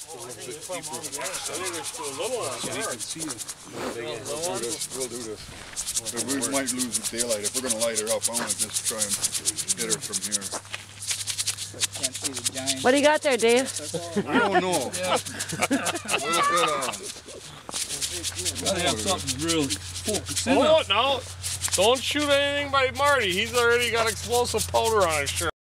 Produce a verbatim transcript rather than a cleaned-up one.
Oh, I think put them all together. I think there's still a little one. So you can see it. We'll do this. We'll do this. But we might lose the daylight. If we're going to light her up, I want to just try and hit her from here. Can't see the giant. What do you got there, Dave? I don't know. Yeah. A little bit of... Gotta have something really focused in. Oh, no. Don't shoot anything by Marty. He's already got explosive powder on his shirt.